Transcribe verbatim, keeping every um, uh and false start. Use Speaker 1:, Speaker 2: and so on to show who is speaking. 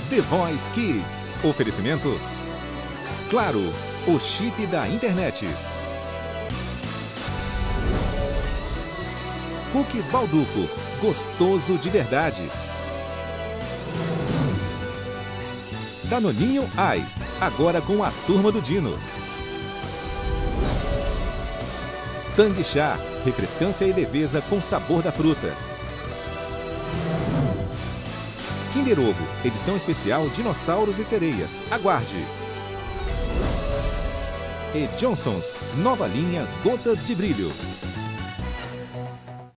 Speaker 1: The Voice Kids. Oferecimento Claro, o chip da internet. Cookies Balduco, gostoso de verdade. Danoninho Ice, agora com a turma do Dino. Tang Chá, refrescância e leveza com sabor da fruta. Kinder Ovo, edição especial Dinossauros e Sereias. Aguarde! E Johnson's, nova linha Gotas de Brilho.